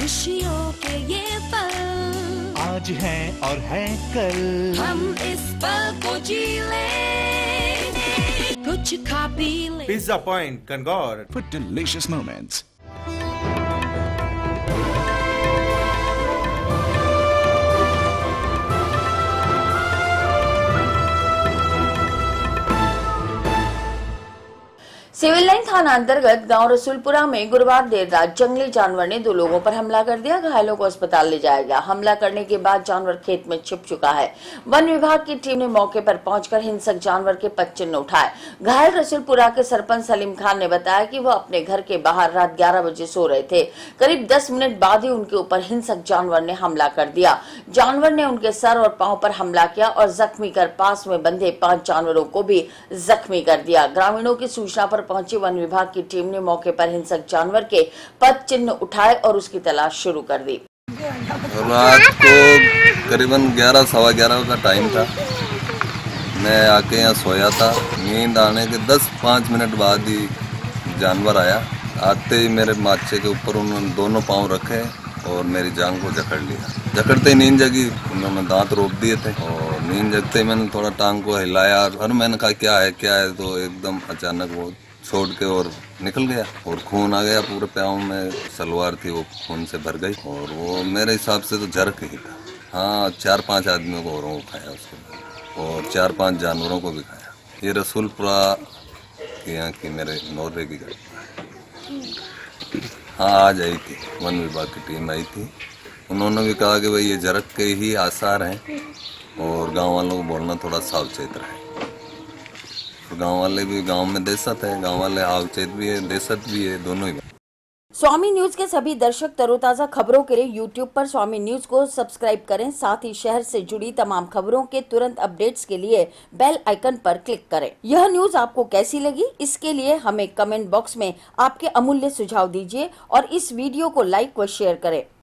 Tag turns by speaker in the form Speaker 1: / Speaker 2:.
Speaker 1: खुशियों के ये पल
Speaker 2: आज है और है कल,
Speaker 1: हम इस पल को जी ले, कुछ खा पी ले।
Speaker 3: Pizza Point, Kangor.
Speaker 4: For delicious moments.
Speaker 5: Civil line थाना अंतर्गत गांव रसूलपुरा में गुरुवार देर रात जंगली जानवर ने 2 लोगों पर हमला कर दिया। घायलों को अस्पताल ले जाया गया। हमला करने के बाद जानवर खेत में छिप चुका है। वन विभाग की टीम ने मौके पर पहुंचकर हिंसक जानवर के पदचिन्ह उठाए। घायल रसूलपुरा के सरपंच सलीम खान ने बताया कि वो अपने घर के बाहर रात 11 बजे सो रहे थे। करीब 10 मिनट बाद ही उनके ऊपर हिंसक जानवर ने हमला कर दिया। जानवर ने उनके सर और पांव पर हमला किया और जख्मी कर पास में बंधे 5 जानवरों को भी जख्मी कर दिया। ग्रामीणों की सूचना पर पहुंची वन विभाग की टीम ने मौके पर हिंसक जानवर के पद चिन्ह उठाए और उसकी तलाश शुरू कर दी।
Speaker 6: रात को करीबन 11 सवा 11 का टाइम था। मैं आके यहाँ सोया था। नींद आने के 10-5 मिनट बाद ही जानवर आया। आते ही मेरे माचे के ऊपर उन्होंने दोनों पांव रखे और मेरी जांघ को जकड़ लिया। जकड़ते ही नींद जगी, उन्होंने दांत रोक दिए थे और नींद जगते ही मैंने थोड़ा टांग को हिलाया और मैंने कहा क्या है, तो एकदम अचानक वो छोड़ के और निकल गया और खून आ गया पूरे पाँव में। सलवार थी वो खून से भर गई और वो मेरे हिसाब से तो जरक ही था। हाँ, 4-5 आदमियों को औरों को खाया उसको और 4-5 जानवरों को भी खाया। ये रसूलपुरा यहाँ की मेरे नौरे की गाड़ी। हाँ, आज आई थी, वन विभाग की टीम आई थी। उन्होंने भी कहा कि भाई ये जरक के ही आसार हैं और गांव वालों को बोलना थोड़ा सावचेत रहे। गांव वाले भी, गांव में दहशत है, गांव वाले सावचेत भी है, दहशत भी है, दोनों ही।
Speaker 5: स्वामी न्यूज के सभी दर्शक तरोताजा खबरों के लिए YouTube पर स्वामी न्यूज को सब्सक्राइब करें। साथ ही शहर से जुड़ी तमाम खबरों के तुरंत अपडेट्स के लिए बेल आइकन पर क्लिक करें। यह न्यूज आपको कैसी लगी, इसके लिए हमें कमेंट बॉक्स में आपके अमूल्य सुझाव दीजिए और इस वीडियो को लाइक व शेयर करें।